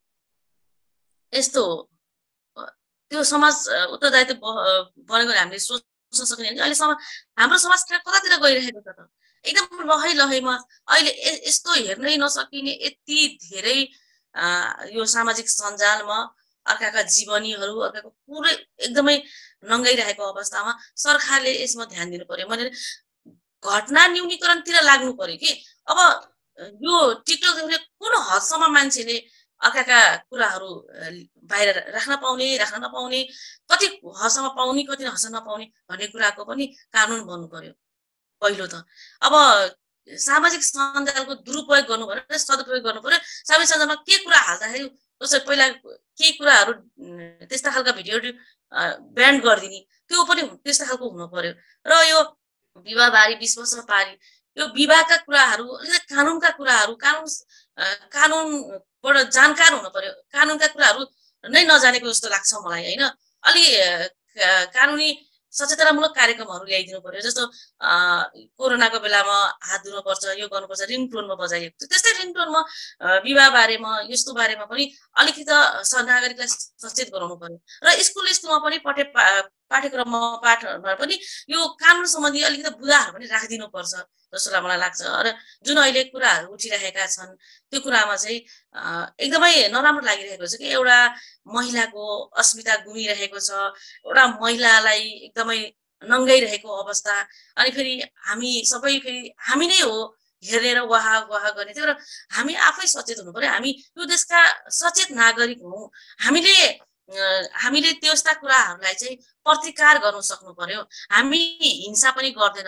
यस्तो त्यो समाज उत्तरदायित्व बनेको हामीले सोच्न सक्ने। अहिले हाम्रो समाज कतातिर गइरहेको छ त? एकदम लहै लहैमा अहिले यस्तो हेर्नै नसकिने यति धेरै यो सामाजिक सञ्जालमा अर्काका जीवनीहरू अर्काको पुरै एकदमै नङ्गाइरहेको अवस्थामा सरकारले यसमा ध्यान दिनु पर्यो। मैले घटना न्यूनीकरणतिर लाग्नु पर्यो कि अब यो टिकटकले कुन हदसम्म मान्छेले अर्काका कुराहरू बाहिर राख्न पाउने राख्न नपाउने, कति हदसम्म पाउने कति हदसम्म नपाउने भन्ने कुराको पनि कानुन बन्नु पर्यो पहिलो त। अब सामाजिक सञ्जालको दुरुपयोग गर्नु पर्यो, सदुपयोग गर्नु पर्यो। सामाजिक सञ्जालमा के कुरा हाल्दाखेरि जस्तै पहिला केही कुराहरू त्यस्ता खालका भिडियोहरू ब्यान गरिदिने, त्यो पनि त्यस्तो खालको हुनु पर्यो। र यो विवाह बारी बिस वर्ष पारी यो विवाहका कुराहरू कानुनका कुराहरू कानुन कानुनबाट जानकार हुनु पर्यो। कानुनका कुराहरू नै नजानेको जस्तो लाग्छ मलाई होइन। अलि कानुनी सचेतनामूलक कार्यक्रमहरू ल्याइदिनु पर्यो। जस्तो कोरोनाको बेलामा हात धुनुपर्छ, यो गर्नुपर्छ, रिङटोनमा बजाइएको थियो, त्यस्तै रिङटोनमा विवाह बारेमा यस्तो बारेमा पनि अलिकति नागरिकलाई सचेत गराउनु पर्यो। र स्कुल स्कुलमा पनि पठ्य पाठ्यक्रममा पाठहरूमा पनि यो कानुन सम्बन्धी अलिकति बुदाहरू पनि राखिदिनुपर्छ जस्तो मलाई लाग्छ। र जुन अहिले कुराहरू उठिरहेका छन् त्यो कुरामा चाहिँ एकदमै नराम्रो लागिरहेको छ कि एउटा महिलाको अस्मिता गुमिरहेको छ, एउटा महिलालाई एकदमै नङ्गाइरहेको अवस्था। अनि फेरि हामी सबै फेरि हामी नै हो हेरेर वाह वाह गर्ने थियो। र हामी आफै सचेत हुनु पर्यो। हामी यो देशका सचेत नागरिक हौँ। हामीले हामीले त्यस्ता कुराहरूलाई चाहिँ प्रतिकार गर्नु सक्नु पर्यो। हामी हिंसा पनि गर्दैनौँ,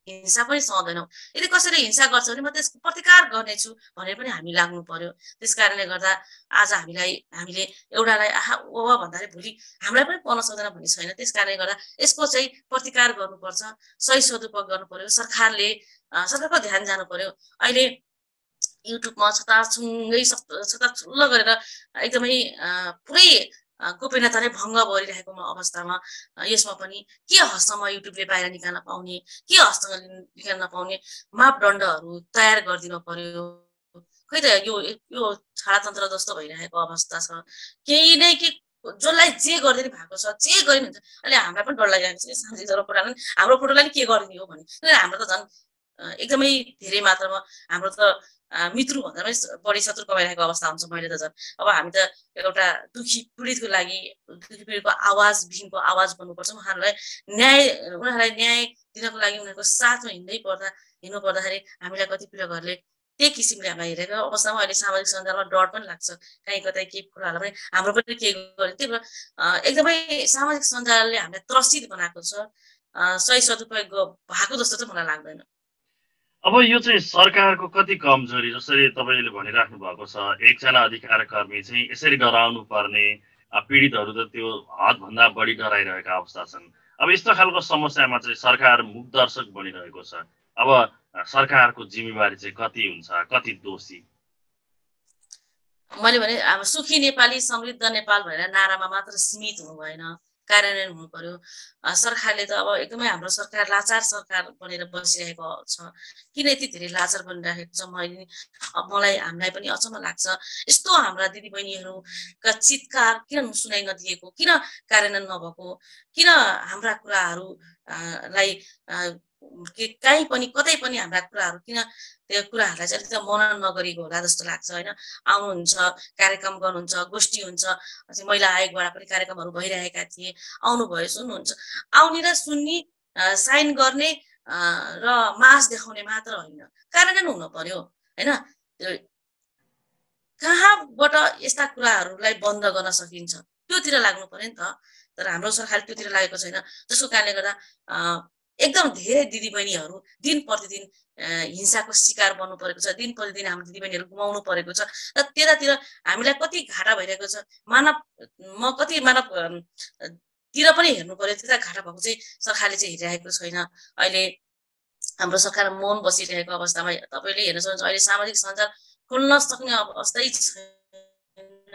हिंसा पनि सहँदैनौँ। यदि कसैले हिंसा गर्छ भने म त्यसको प्रतिकार गर्नेछु भनेर पनि हामी लाग्नु पर्यो। त्यस कारणले गर्दा आज हामीलाई हामीले एउटालाई आहा ओ भन्दाखेरि भोलि हामीलाई पनि पर्न सक्दैन भन्ने छैन। त्यस कारणले गर्दा यसको चाहिँ प्रतिकार गर्नुपर्छ, सही सदुपयोग गर्नु पर्यो। सरकारले सरकारको ध्यान जानु पर्यो। अहिले युट्युबमा छताछुङ्गै छताछुल्ल गरेर एकदमै पुरै गोपनीयता नै भङ्ग गरिरहेको अवस्थामा यसमा पनि के हदसम्म युट्युबले बाहिर निकाल्न पाउने, के हदसम्म निकाल्न पाउने मापदण्डहरू तयार गरिदिनु पर्यो। खै त यो यो छाडातन्त्र जस्तो भइरहेको अवस्था छ। केही नै के जसलाई जे गरिदिनु भएको छ, जे गरिदिनु हुन्छ। अहिले हामीलाई पनि डर लागिरहेको छ सामाजिक सञ्जालमा हाम्रो फोटोलाई नि के गरिदिने हो भने। हाम्रो त झन् एकदमै धेरै मात्रामा हाम्रो त मित्रु भन्दा पनि बढी शत्रु कमाइरहेको अवस्था हुन्छ। मैले त झन् अब हामी त एउटा दुखी पीडितको लागि दुखी पीडितको आवाज बिहीनको आवाज बन्नुपर्छ। उहाँहरूलाई न्याय उनीहरूलाई न्याय दिनको लागि उनीहरूको साथमा हिँड्नै पर्दा हिँड्नु पर्दाखेरि हामीलाई कति पीडितहरूले त्यही किसिमले हामीलाई हेरेको अवस्थामा अहिले सामाजिक सञ्जालमा डर पनि लाग्छ। कहीँ कतै केही कुराहरू पनि हाम्रो पनि केही गर्यो। त्यही भएर एकदमै सामाजिक सञ्जालले हामीलाई त्रसित बनाएको छ। सही सदुपयोग भएको जस्तो चाहिँ मलाई लाग्दैन। अब यो चाहिँ सरकारको कति कमजोरी, जसरी तपाईँले भनिराख्नु भएको छ एकजना अधिकार कर्मी चाहिँ यसरी डराउनु पर्ने, पीडितहरू त त्यो हदभन्दा बढी डराइरहेका अवस्था छन्। अब यस्तो खालको समस्यामा चाहिँ सरकार मुखदर्शक बनिरहेको छ। अब सरकारको जिम्मेवारी चाहिँ कति हुन्छ, कति दोषी? मैले भने अब सुखी नेपाली समृद्ध नेपाल भनेर नारामा मात्र सीमित हुनु भएन, कार्यान्वयन हुनु पर्यो। सरकारले त अब एकदमै हाम्रो सरकार लाचार सरकार बनेर बसिरहेको छ। किन यति धेरै लाचार बनिरहेको छ मैले अब मलाई हामीलाई पनि अचम्म लाग्छ। यस्तो हाम्रा दिदीबहिनीहरूका चित्कार किन सुनाइ नदिएको, किन कार्यान्वयन नभएको, किन हाम्रा कुराहरूलाई के कहीँ पनि कतै पनि हाम्रा कुराहरू किन त्यो कुराहरूलाई चाहिँ अलिकति मनन नगरेको होला जस्तो लाग्छ होइन। आउनुहुन्छ, कार्यक्रम गर्नुहुन्छ, गोष्ठी हुन्छ, महिला आयोगबाट पनि कार्यक्रमहरू भइरहेका थिए, आउनुभयो, सुन्नुहुन्छ। आउने र सुन्ने, साइन गर्ने र मास देखाउने मात्र होइन, कार्यान्वयन हुनु पर्यो होइन। कहाँबाट यस्ता कुराहरूलाई बन्द गर्न सकिन्छ त्योतिर लाग्नु पर्यो नि त। तर हाम्रो सरकारले त्योतिर लागेको छैन, जसको कारणले गर्दा एकदम धेरै दिदीबहिनीहरू दिन प्रतिदिन हिंसाको शिकार बन्नु परेको छ। दिन प्रतिदिन हाम्रो दिदीबहिनीहरू गुमाउनु परेको छ र त्यतातिर हामीलाई कति घाटा भइरहेको छ। मानव म कति मानव तिर पनि हेर्नु पर्यो, त्यता घाटा भएको चाहिँ सरकारले चाहिँ हेरिरहेको छैन। अहिले हाम्रो सरकार मौन बसिरहेको अवस्थामा तपाईँले हेर्न सक्नुहुन्छ अहिले सामाजिक सञ्जाल खोल्न सक्ने अवस्थै छैन।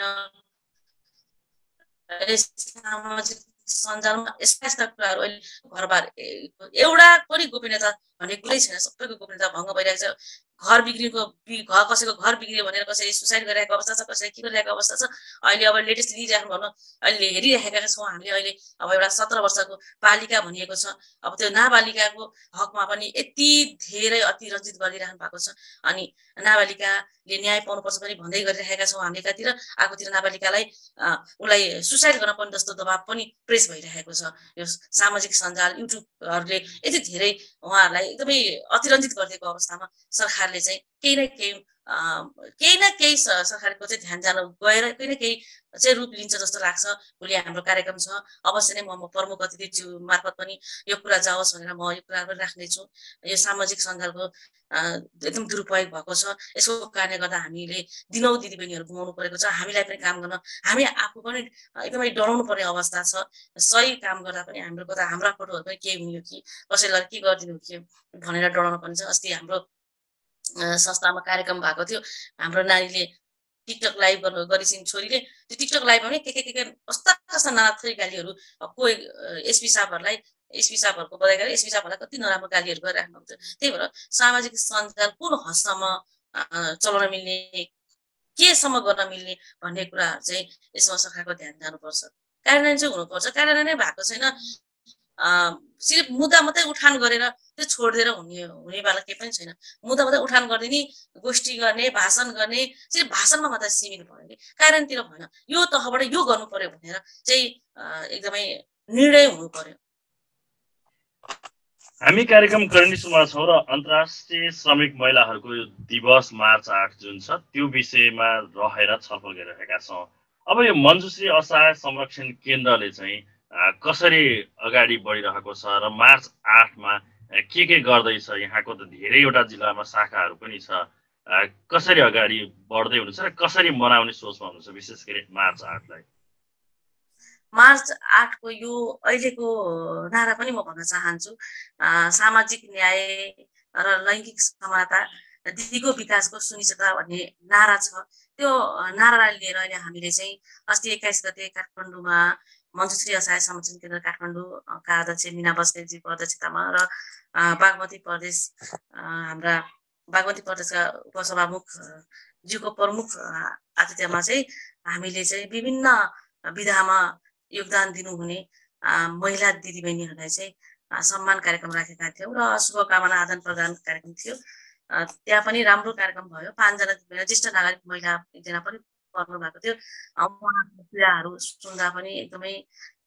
सामाजिक सञ्जालमा यस्ता यस्ता कुराहरू अहिले घरबार एउटा पनि गोपनीयता भन्ने कुरै छैन। सबैको गोपनीयता भङ्ग भइरहेको छ। घर बिग्रिएको घर कसैको घर बिग्रियो भनेर कसैले सुसाइड गरिरहेको अवस्था छ, कसैले के गरिरहेको अवस्था छ। अहिले अब लेटेस्ट लिइराख्नु भनौँ अहिले हेरिरहेका छौँ हामीले। अहिले अब एउटा सत्र वर्षको बालिका भनिएको छ। अब त्यो नाबालिकाको हकमा पनि यति धेरै अतिरञ्जित गरिरहनु भएको छ। अनि नाबालिकाले न्याय पाउनुपर्छ पनि भन्दै गरिरहेका छौँ हामी। एकातिर अर्कोतिर नाबालिकालाई उसलाई सुसाइड गर्न पनि जस्तो दबाब पनि प्रेस भइरहेको छ। यो सामाजिक सञ्जाल युट्युबहरूले यति धेरै उहाँहरूलाई एकदमै अतिरञ्जित गरिदिएको अवस्थामा सरकारले चाहिँ केही न केही केही न केही सरकारको चाहिँ ध्यान जान गएर केही न केही चाहिँ रूप लिन्छ जस्तो लाग्छ। भोलि हाम्रो कार्यक्रम छ, अवश्य नै म प्रमुख अतिथिज्यू मार्फत पनि यो कुरा जाओस् भनेर म यो कुरा पनि राख्नेछु। यो सामाजिक सञ्जालको एकदम दुरुपयोग भएको छ। यसको कारणले गर्दा हामीले दिनौँ दिदीबहिनीहरू गुमाउनु परेको छ। हामीलाई पनि काम गर्न हामी आफू पनि एकदमै डराउनु पर्ने अवस्था छ। सही काम गर्दा पनि हाम्रो कता हाम्रा फोटोहरू पनि के हुने हो कि कसैलाई के गरिदिनु कि भनेर डराउनु पर्ने छ। अस्ति हाम्रो संस्थामा कार्यक्रम भएको थियो। हाम्रो नानीले टिकटक लाइभ गर्नु गरिसिन् छोरीले। त्यो टिकटक लाइभमा पनि के के के के कस्ता कस्ता नाथरी गालीहरू कोही एसपी साहबहरूलाई एसपी साहबहरूको बधाई गरेर एसपी साहबहरूलाई कति नराम्रो गालीहरू गरिराख्नुहुन्छ। त्यही भएर सामाजिक सञ्जाल कुन हदसम्म चलाउन मिल्ने, केसम्म गर्न मिल्ने भन्ने कुरा चाहिँ यसमा सरकारको ध्यान जानुपर्छ। कार्यान्वयन चाहिँ हुनुपर्छ। कार्यान्वयन नै भएको छैन। सिर्फ मुद्दा मात्रै उठान गरेर त्यो छोडिदिएर हुने हुनेवाला केही पनि छैन। मुद्दा मात्रै उठान गरिदिने, गोष्ठी गर्ने, भाषण गर्ने, सिर्फ भाषणमा मात्रै सीमित भयो कि कार्यान्वयनतिर भएन। यो तहबाट यो गर्नु पर्यो भनेर चाहिँ एकदमै निर्णय हुनु पर्यो। हामी कार्यक्रम करेन्सीमा छौँ र अन्तर्राष्ट्रिय श्रमिक महिलाहरूको दिवस मार्च आठ जुन छ त्यो विषयमा रहेर छलफल गरिरहेका छौँ। अब यो मञ्जुश्री असहाय संरक्षण केन्द्रले चाहिँ कसरी अगाडि बढिरहेको छ र मार्च आठमा के के गर्दैछ? यहाँको त धेरैवटा जिल्लामा शाखाहरू पनि छ, कसरी अगाडि बढ्दै हुनुहुन्छ र कसरी मनाउने सोचमा हुनुहुन्छ, विशेष गरी मार्च आठलाई? मार्च आठको यो अहिलेको नारा पनि म भन्न चाहन्छु, सामाजिक न्याय र लैङ्गिक समानता, दिगो विकासको सुनिश्चितता भन्ने नारा छ। त्यो नारालाई लिएर अहिले हामीले चाहिँ अस्ति एक्काइस गते काठमाडौँमा मञ्जुश्री असहाय संरक्षण केन्द्र काठमाडौँका अध्यक्ष मिना बस्नेतजीको अध्यक्षतामा र बागमती प्रदेश हाम्रा बागमती प्रदेशका उपसभामुख ज्यूको प्रमुख आतिथ्यमा चाहिँ हामीले चाहिँ विभिन्न विधामा योगदान दिनुहुने महिला दिदीबहिनीहरूलाई चाहिँ सम्मान कार्यक्रम राखेका थियौँ र शुभकामना आदान प्रदान कार्यक्रम थियो। त्यहाँ पनि राम्रो कार्यक्रम भयो। पाँचजना ज्येष्ठ नागरिक महिला एकजना पनि पर्नु भएको थियो। उहाँहरूको पीडाहरू सुन्दा पनि एकदमै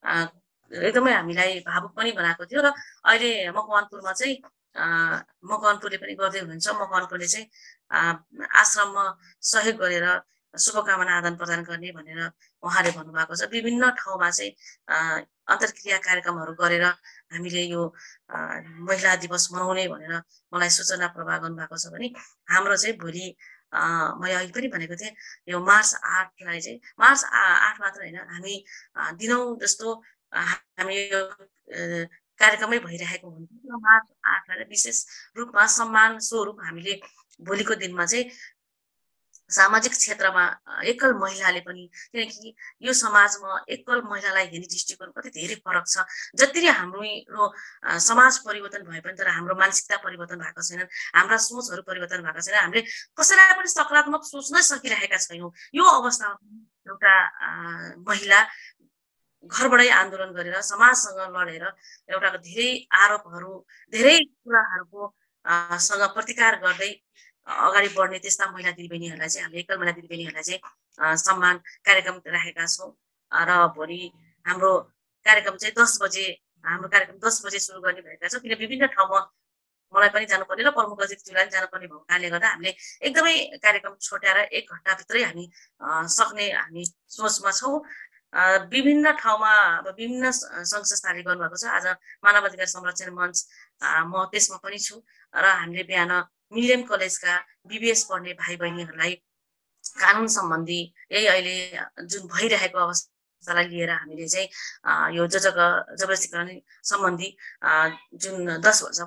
एकदमै हामीलाई भावुक पनि बनाएको थियो। र अहिले मकवानपुरमा चाहिँ मकवानपुरले पनि गर्दै हुनुहुन्छ। मकवानपुरले चाहिँ आश्रममा सहयोग गरेर शुभकामना आदान प्रदान गर्ने भनेर उहाँले भन्नुभएको छ। विभिन्न ठाउँमा चाहिँ अन्तर्क्रिया कार्यक्रमहरू गरेर हामीले यो महिला दिवस मनाउने भनेर मलाई सूचना प्रवाह गर्नुभएको छ भने हाम्रो चाहिँ भोलि मैले अघि पनि भनेको थिएँ यो मार्च आठलाई चाहिँ मार्च आठ मात्र होइन, हामी दिनौँ जस्तो हामी यो कार्यक्रमै भइरहेको हुन्छ। मार्च आठलाई विशेष रूपमा सम्मान स्वरूप हामीले भोलिको दिनमा चाहिँ सामाजिक क्षेत्रमा एकल महिलाले पनि, किनकि यो समाजमा एकल महिलालाई हेर्ने दृष्टिकोण कति धेरै फरक छ। जति हाम्रो समाज परिवर्तन भए पनि तर हाम्रो मानसिकता परिवर्तन भएको छैन, हाम्रा सोचहरू परिवर्तन भएको छैन, हामीले कसैलाई पनि सकारात्मक सोच्नै सकिरहेका छैनौँ। यो अवस्थामा एउटा महिला घरबाटै आन्दोलन गरेर समाजसँग लडेर एउटा धेरै आरोपहरू धेरै कुराहरूको सँग प्रतिकार गर्दै अगाडि बढ्ने त्यस्ता महिला दिदीबहिनीहरूलाई चाहिँ हामीले एकल महिला दिदीबहिनीहरूलाई चाहिँ सम्मान कार्यक्रम राखेका छौँ। र भोलि हाम्रो कार्यक्रम चाहिँ दस बजे हाम्रो कार्यक्रम दस बजे सुरु गर्ने भएका छौँ, किन विभिन्न ठाउँमा मलाई पनि जानुपर्ने र प्रमुख अतिथिलाई पनि जानुपर्ने भएको कारणले गर्दा हामीले एकदमै कार्यक्रम छोट्याएर एक घन्टाभित्रै हामी सक्ने हामी सोचमा छौँ। विभिन्न ठाउँमा अब विभिन्न सङ्घ संस्थाले गर्नुभएको छ। आज मानव अधिकार संरक्षण मञ्च म त्यसमा पनि छु र हामीले बिहान मिलियन कलेजका बिबिएस पढ्ने भाइ बहिनीहरूलाई कानुन सम्बन्धी यही अहिले जुन भइरहेको अवस्थालाई लिएर हामीले चाहिँ यो जबरजस्तीकरण सम्बन्धी जुन दस वर्ष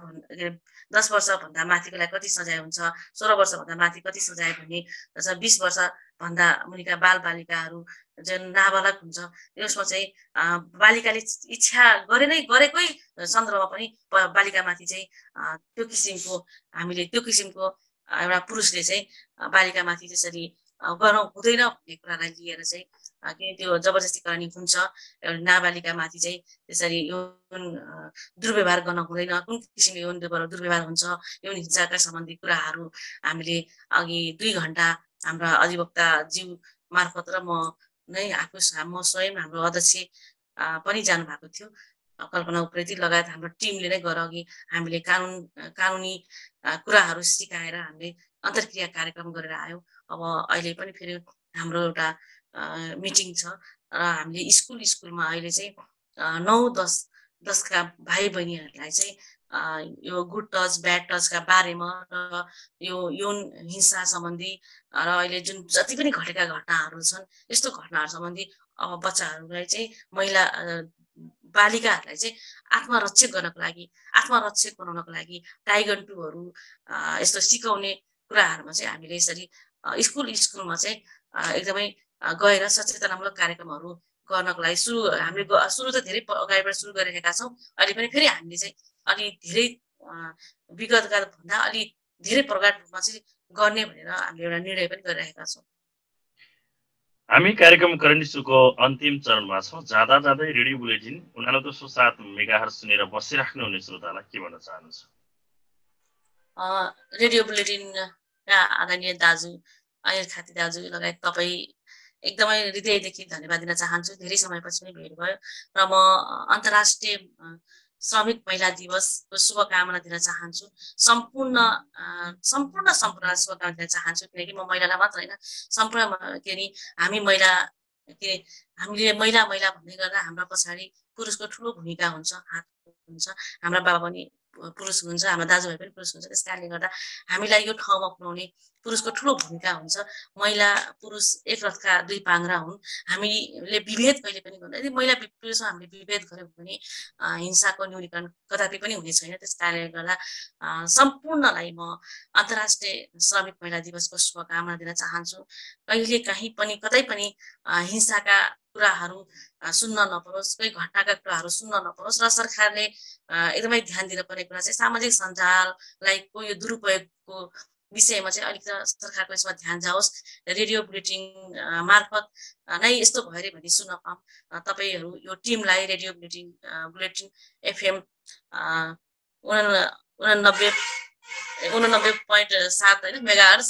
दस वर्षभन्दा माथिकोलाई कति सजाय हुन्छ, सोह्र वर्षभन्दा माथि कति सजाय भन्ने, बिस वर्षभन्दा मुनिका बाल बालिकाहरू जुन नाबालक हुन्छ यसमा चाहिँ बालिकाले इच्छा गरे नै गरेकै सन्दर्भमा पनि बालिकामाथि चाहिँ त्यो किसिमको हामीले त्यो किसिमको एउटा पुरुषले चाहिँ बालिकामाथि त्यसरी गर्नु हुँदैन भन्ने कुरालाई लिएर चाहिँ किन त्यो जबरजस्तीकरण हुन्छ, एउटा नाबालिकामाथि चाहिँ त्यसरी यौन दुर्व्यवहार गर्न हुँदैन, कुन किसिमले यौन दुर्व्यवहार हुन्छ, यौन हिंसाका सम्बन्धी कुराहरू हामीले अघि दुई घन्टा हाम्रा अधिवक्ता ज्यू मार्फत र म नै आफू म स्वयं हाम्रो अध्यक्ष पनि जानुभएको थियो, कल्पना उप्रेती लगायत हाम्रो टिमले नै गएर अघि हामीले कानुन कानुनी कुराहरू सिकाएर हामीले अन्तर्क्रिया कार्यक्रम गरेर आयौँ। अब अहिले पनि फेरि हाम्रो एउटा मिटिङ छ र हामीले स्कुल स्कुलमा अहिले चाहिँ नौ दस दसका भाइ बहिनीहरूलाई चाहिँ यो गुड टच ब्याड टचका बारेमा र यो यौन हिंसा सम्बन्धी र अहिले जुन जति पनि घटेका घटनाहरू छन् यस्तो घटनाहरू सम्बन्धी अब बच्चाहरूलाई चाहिँ महिला बालिकाहरूलाई चाहिँ आत्मरक्षक गर्नको लागि आत्मरक्षक बनाउनको लागि टाइगर टूहरू यस्तो सिकाउने कुराहरूमा चाहिँ हामीले यसरी स्कुल स्कुलमा चाहिँ एकदमै गएर सचेतनामूलक कार्यक्रमहरू गर्नको लागि सुरु हामीले सुरु त धेरै अगाडिबाट सुरु गरिरहेका छौँ। अहिले पनि फेरि हामीले चाहिँ अलि धेरै विगतका भन्दा अलि धेरै प्रगाढ रूपमा चाहिँ गर्ने भनेर हामीले एउटा निर्णय पनि गरिरहेका छौँ। हामी कार्यक्रम करेन्ट-को अन्तिम चरणमा छौँ। जाँदा जाँदै रेडियो बुलेटिन उनानब्बे सौ सात मेगाहर्ज सुनेर बसिराख्नु हुने श्रोतालाई के भन्न चाहनुहुन्छ? रेडियो बुलेटिन आदरणीय दाजु अनिल खाती दाजु लगायत तपाईँ एकदमै हृदयदेखि धन्यवाद दिन चाहन्छु। धेरै समयपछि नै भेट भयो र म अन्तर्राष्ट्रिय श्रमिक महिला दिवसको शुभकामना दिन चाहन्छु। सम्पूर्ण सम्पूर्ण सम्पूर्ण शुभकामना दिन चाहन्छु, किनकि म महिलालाई मात्र होइन सम्पूर्ण के अरे हामी महिला के हामीले महिला महिला भन्दै गर्दा हाम्रो पछाडि पुरुषको ठुलो भूमिका हुन्छ, हात हुन्छ। हाम्रा बाबा पनि पुरुष हुन्छ, हाम्रो दाजुभाइ पनि पुरुष हुन्छ। त्यस कारणले गर्दा हामीलाई यो ठाउँमा पुर्याउने पुरुषको ठुलो भूमिका हुन्छ। महिला पुरुष एक रथका दुई पाङ्ग्रा हुन्। हामीले विभेद कहिले पनि गर्दैन। यदि महिला पुरुषमा हामीले विभेद गऱ्यौँ भने हिंसाको न्यूनीकरण कदापि पनि हुने छैन। त्यस कारणले गर्दा सम्पूर्णलाई म अन्तर्राष्ट्रिय श्रमिक महिला दिवसको शुभकामना दिन चाहन्छु। कहिले काहीँ पनि कतै पनि हिंसाका कुराहरू सुन्न नपरोस्, कोही घटनाका कुराहरू सुन्न नपरोस् र सरकारले एकदमै ध्यान दिनुपर्ने कुरा चाहिँ सामाजिक सञ्जाललाई को यो दुरुपयोगको विषयमा चाहिँ अलिकति सरकारको यसमा ध्यान जाओस्। रेडियो बुलेटिन मार्फत नै यस्तो भयो अरे भन्ने सुन्न पाऊँ। तपाईँहरू यो टिमलाई रेडियो बुलेटिन बुलेटिन एफएम उनानब्बे उनानब्बे पोइन्ट सात होइन मेगाहर्ज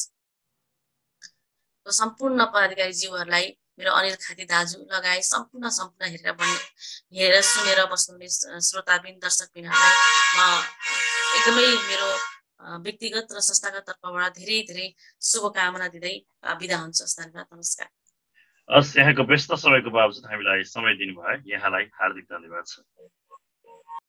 सम्पूर्ण पदाधिकारीज्यूहरूलाई, मेरो अनिल खाती दाजु लगायत सम्पूर्ण सम्पूर्ण हेरेर बन्ने हेरेर सुनेर बस्नुहुने श्रोताबिन दर्शकबिनहरूलाई म एकदमै मेरो व्यक्तिगत र संस्थागत तर्फबाट धेरै धेरै शुभकामना दिँदै बिदा हुन्छु। धन्यवाद, नमस्कार। हस्, यहाँको व्यस्त समयको बावजुद हामीलाई समय दिनुभयो, यहाँलाई हार्दिक धन्यवाद छ।